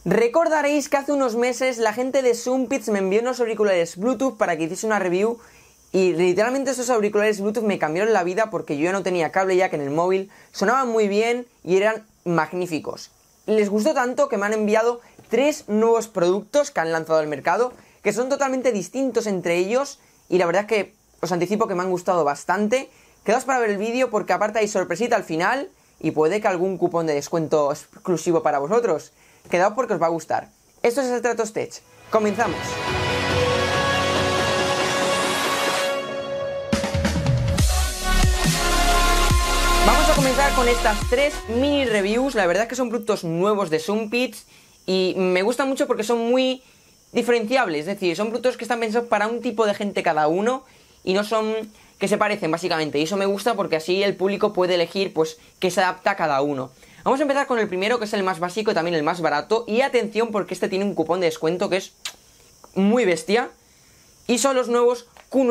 Recordaréis que hace unos meses la gente de Sumpits me envió unos auriculares Bluetooth para que hiciese una review y literalmente esos auriculares Bluetooth me cambiaron la vida porque yo ya no tenía cable jack en el móvil, sonaban muy bien y eran magníficos. Les gustó tanto que me han enviado 3 nuevos productos que han lanzado al mercado que son totalmente distintos entre ellos y la verdad es que os anticipo que me han gustado bastante. Quedaos para ver el vídeo porque aparte hay sorpresita al final y puede que algún cupón de descuento exclusivo para vosotros. Quedaos porque os va a gustar. Esto es Stratos Tech. Comenzamos. Vamos a comenzar con estas 3 mini reviews. La verdad es que son productos nuevos de Sumpits y me gustan mucho porque son muy diferenciables. Es decir, son productos que están pensados para un tipo de gente cada uno y no son que se parecen básicamente. Y eso me gusta porque así el público puede elegir pues qué se adapta a cada uno. Vamos a empezar con el primero, que es el más básico y también el más barato. Y atención porque este tiene un cupón de descuento que es muy bestia. Y son los nuevos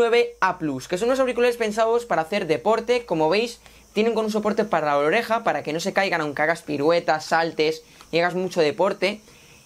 Q9A+, que son unos auriculares pensados para hacer deporte. Como veis, tienen con un soporte para la oreja, para que no se caigan aunque hagas piruetas, saltes y hagas mucho deporte.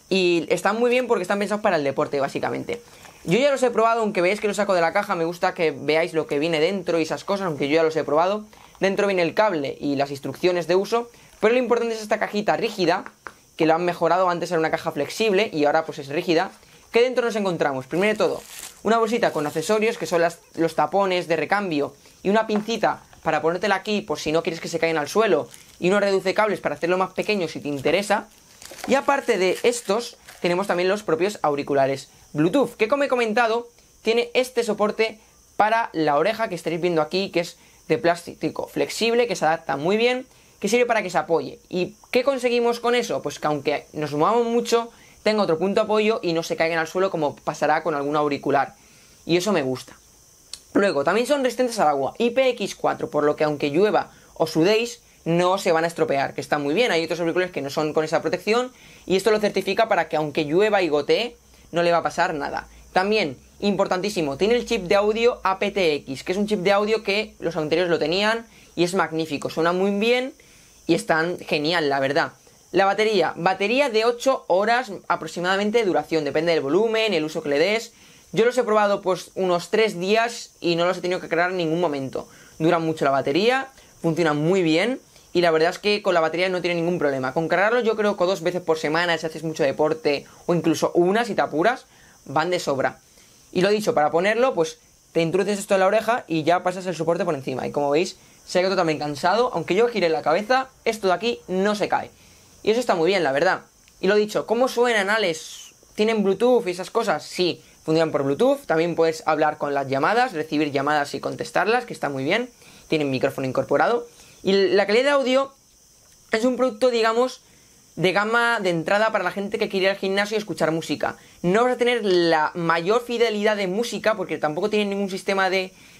Y están muy bien porque están pensados para el deporte, básicamente. Yo ya los he probado, aunque veáis que los saco de la caja, me gusta que veáis lo que viene dentro y esas cosas, aunque yo ya los he probado. Dentro viene el cable y las instrucciones de uso. Pero lo importante es esta cajita rígida, que lo han mejorado, antes era una caja flexible y ahora pues es rígida. Que dentro nos encontramos, primero de todo, una bolsita con accesorios, que son los tapones de recambio, y una pincita para ponértela aquí por si no quieres que se caigan al suelo, y unos reduce cables para hacerlo más pequeño si te interesa. Y aparte de estos, tenemos también los propios auriculares Bluetooth, que como he comentado, tiene este soporte para la oreja que estaréis viendo aquí, que es de plástico flexible, que se adapta muy bien, que sirve para que se apoye. ¿Y qué conseguimos con eso? Pues que aunque nos movamos mucho, tenga otro punto de apoyo y no se caigan al suelo como pasará con algún auricular. Y eso me gusta. Luego, también son resistentes al agua, IPX4, por lo que aunque llueva o sudéis, no se van a estropear, que está muy bien. Hay otros auriculares que no son con esa protección y esto lo certifica para que aunque llueva y gotee, no le va a pasar nada. También, importantísimo, tiene el chip de audio aptX, que es un chip de audio que los anteriores lo tenían y es magnífico, suena muy bien y están genial, la verdad. La batería de 8 horas aproximadamente de duración, depende del volumen, el uso que le des. Yo los he probado pues unos 3 días y no los he tenido que cargar en ningún momento. Duran mucho la batería, funcionan muy bien y la verdad es que con la batería no tiene ningún problema. Con cargarlos yo creo que 2 veces por semana si haces mucho deporte o incluso una si te apuras, van de sobra. Y lo dicho, para ponerlo pues te introduces esto en la oreja y ya pasas el soporte por encima. Y como veis, se queda totalmente cansado, aunque yo gire la cabeza, esto de aquí no se cae. Y eso está muy bien, la verdad. Y lo dicho, ¿cómo suenan, Alex? ¿Tienen Bluetooth y esas cosas? Sí, funcionan por Bluetooth. También puedes hablar con las llamadas, recibir llamadas y contestarlas, que está muy bien. Tienen micrófono incorporado. Y la calidad de audio es un producto, digamos, de gama de entrada para la gente que quiere ir al gimnasio y escuchar música. No vas a tener la mayor fidelidad de música, porque tampoco tienen ningún sistema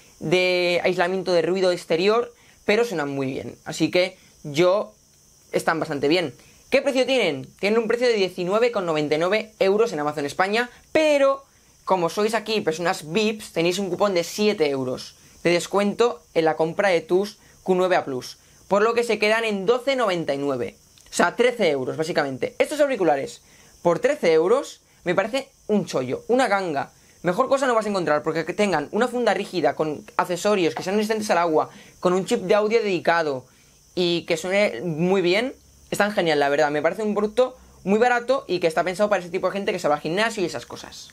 de aislamiento de ruido exterior, pero suenan muy bien. Así que están bastante bien. ¿Qué precio tienen? Tienen un precio de 19,99 euros en Amazon España, pero como sois aquí personas VIPs, tenéis un cupón de 7 euros de descuento en la compra de tus Q9A+, por lo que se quedan en 12,99. O sea, 13 euros básicamente. Estos auriculares por 13 euros me parece un chollo, una ganga. Mejor cosa no vas a encontrar, porque que tengan una funda rígida con accesorios que sean resistentes al agua, con un chip de audio dedicado y que suene muy bien, están genial, la verdad. Me parece un producto muy barato y que está pensado para ese tipo de gente que se va al gimnasio y esas cosas.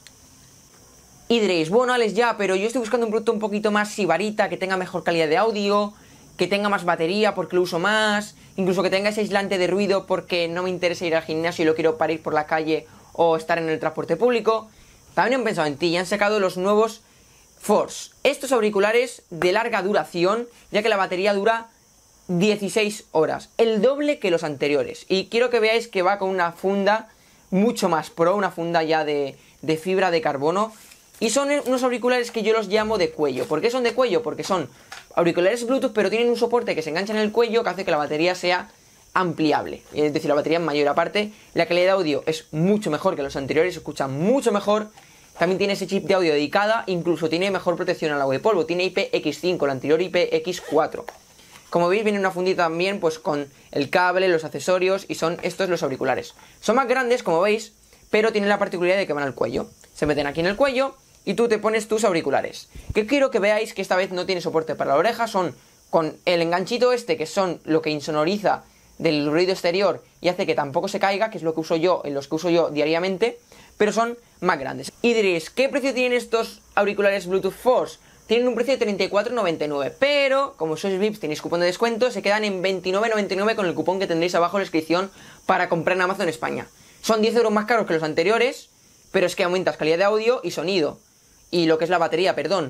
Y diréis, bueno, Alex, ya, pero yo estoy buscando un producto un poquito más sibarita, que tenga mejor calidad de audio, que tenga más batería porque lo uso más, incluso que tenga ese aislante de ruido porque no me interesa ir al gimnasio y lo quiero para ir por la calle o estar en el transporte público. También han pensado en ti y han sacado los nuevos Force. Estos auriculares de larga duración, ya que la batería dura 16 horas, el doble que los anteriores. Y quiero que veáis que va con una funda mucho más pro, una funda ya de fibra de carbono. Y son unos auriculares que yo los llamo de cuello. ¿Por qué son de cuello? Porque son auriculares Bluetooth, pero tienen un soporte que se engancha en el cuello que hace que la batería sea ampliable. Es decir, la batería es mayor. Aparte, la calidad de audio es mucho mejor que los anteriores, se escucha mucho mejor. También tiene ese chip de audio dedicada, incluso tiene mejor protección al agua y polvo. Tiene IPX5, el anterior IPX4. Como veis viene una fundita también pues con el cable, los accesorios y son estos los auriculares. Son más grandes como veis, pero tienen la particularidad de que van al cuello. Se meten aquí en el cuello y tú te pones tus auriculares. Que quiero que veáis que esta vez no tiene soporte para la oreja, son con el enganchito este que son lo que insonoriza del ruido exterior y hace que tampoco se caiga, que es lo que uso yo, en los que uso yo diariamente, pero son más grandes. Y diréis, ¿qué precio tienen estos auriculares Bluetooth Force? Tienen un precio de 34,99, pero como sois VIPs tenéis cupón de descuento, se quedan en 29,99 con el cupón que tendréis abajo en la descripción para comprar en Amazon España. Son 10 euros más caros que los anteriores, pero es que aumentas calidad de audio y sonido, y lo que es la batería, perdón.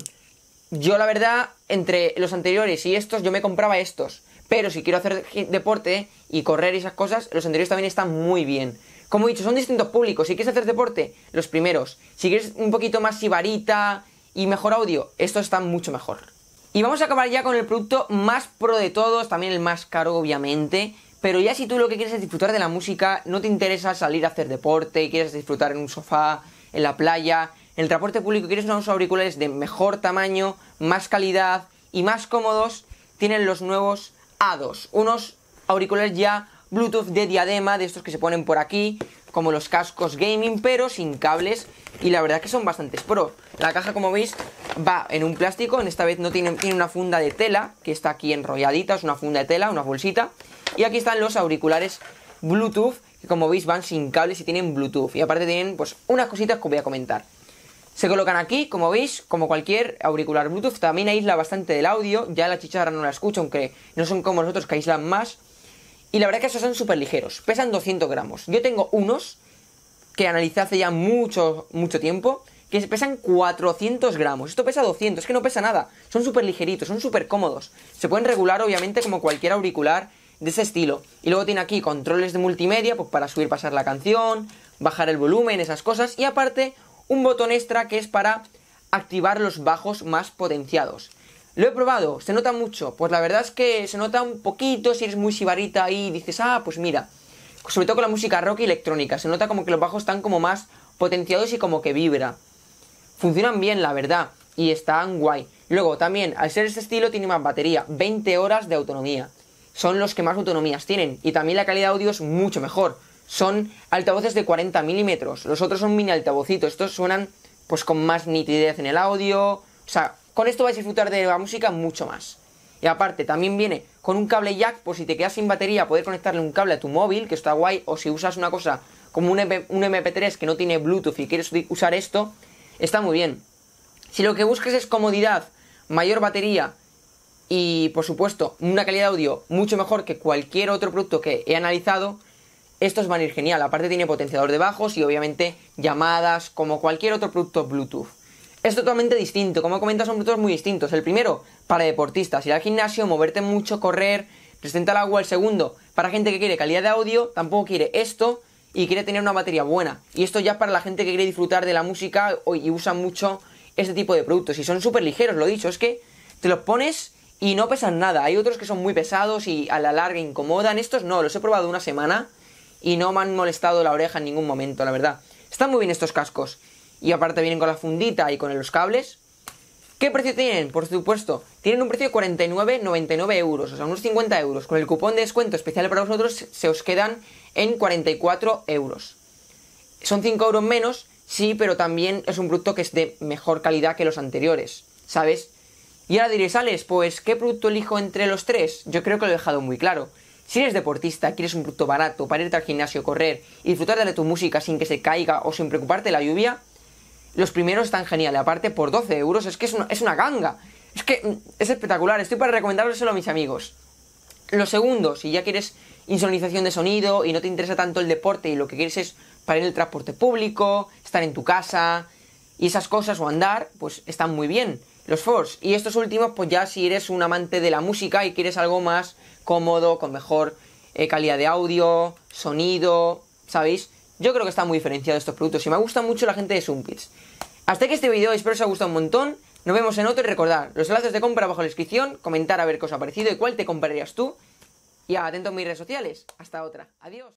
Yo la verdad, entre los anteriores y estos, yo me compraba estos, pero si quiero hacer deporte y correr y esas cosas, los anteriores también están muy bien. Como he dicho, son distintos públicos. Si quieres hacer deporte, los primeros. Si quieres un poquito más sibarita y mejor audio, estos están mucho mejor. Y vamos a acabar ya con el producto más pro de todos, también el más caro obviamente, pero ya si tú lo que quieres es disfrutar de la música, no te interesa salir a hacer deporte, quieres disfrutar en un sofá, en la playa, en el transporte público, quieres unos auriculares de mejor tamaño, más calidad y más cómodos, tienen los nuevos A2, unos auriculares ya Bluetooth de diadema, de estos que se ponen por aquí, como los cascos gaming, pero sin cables, y la verdad que son bastantes pro. La caja, como veis, va en un plástico, en esta vez no tiene una funda de tela, que está aquí enrolladita, es una funda de tela, una bolsita, y aquí están los auriculares Bluetooth, que como veis van sin cables y tienen Bluetooth, y aparte tienen pues unas cositas que os voy a comentar. Se colocan aquí, como veis, como cualquier auricular Bluetooth, también aísla bastante del audio, ya la chicharra no la escucho, aunque no son como los otros que aíslan más. Y la verdad que esos son súper ligeros, pesan 200 gramos. Yo tengo unos que analicé hace ya mucho tiempo, que pesan 400 gramos. Esto pesa 200, es que no pesa nada. Son súper ligeritos, son súper cómodos. Se pueden regular obviamente como cualquier auricular de ese estilo. Y luego tiene aquí controles de multimedia, pues para subir, pasar la canción, bajar el volumen, esas cosas. Y aparte, un botón extra que es para activar los bajos más potenciados. Lo he probado, ¿se nota mucho? Pues la verdad es que se nota un poquito si eres muy sibarita y dices, ah, pues mira. Sobre todo con la música rock y electrónica, se nota como que los bajos están como más potenciados y como que vibra. Funcionan bien, la verdad, y están guay. Luego también, al ser este estilo, tiene más batería, 20 horas de autonomía. Son los que más autonomías tienen, y también la calidad de audio es mucho mejor. Son altavoces de 40 milímetros, los otros son mini altavocitos, estos suenan pues con más nitidez en el audio, o sea, con esto vais a disfrutar de la música mucho más. Y aparte, también viene con un cable jack, por si te quedas sin batería, poder conectarle un cable a tu móvil, que está guay, o si usas una cosa como un MP3 que no tiene Bluetooth y quieres usar esto, está muy bien. Si lo que busques es comodidad, mayor batería y, por supuesto, una calidad de audio mucho mejor que cualquier otro producto que he analizado, estos van a ir genial. Aparte tiene potenciador de bajos y obviamente llamadas, como cualquier otro producto Bluetooth. Es totalmente distinto, como he comentado son productos muy distintos. El primero, para deportistas, ir al gimnasio, moverte mucho, correr, resistente al agua. El segundo, para gente que quiere calidad de audio, tampoco quiere esto y quiere tener una batería buena. Y esto ya para la gente que quiere disfrutar de la música y usa mucho este tipo de productos. Y son súper ligeros, lo dicho, es que te los pones y no pesan nada. Hay otros que son muy pesados y a la larga incomodan. Estos no, los he probado una semana y no me han molestado la oreja en ningún momento, la verdad. Están muy bien estos cascos. Y aparte vienen con la fundita y con los cables. ¿Qué precio tienen? Por supuesto, tienen un precio de 49,99 euros, o sea, unos 50 euros. Con el cupón de descuento especial para vosotros se os quedan en 44 euros. Son 5 euros menos, sí, pero también es un producto que es de mejor calidad que los anteriores, ¿sabes? Y ahora diréis, Alex, pues, ¿qué producto elijo entre los tres? Yo creo que lo he dejado muy claro. Si eres deportista, quieres un producto barato para irte al gimnasio, correr y disfrutar de tu música sin que se caiga o sin preocuparte de la lluvia, los primeros están geniales. Aparte, por 12 euros, es que es una ganga. Es que es espectacular. Estoy para recomendárselo a mis amigos. Los segundos, si ya quieres insonorización de sonido y no te interesa tanto el deporte y lo que quieres es para ir en el transporte público, estar en tu casa y esas cosas o andar, pues están muy bien. Los Force. Y estos últimos, pues ya si eres un amante de la música y quieres algo más cómodo, con mejor calidad de audio, sonido, ¿sabéis? Yo creo que está muy diferenciado estos productos y me gusta mucho la gente de Sumpits. Hasta aquí este vídeo, espero que os haya gustado un montón. Nos vemos en otro y recordad, los enlaces de compra abajo en la descripción, comentar a ver qué os ha parecido y cuál te comprarías tú. Y atento a mis redes sociales. Hasta otra. Adiós.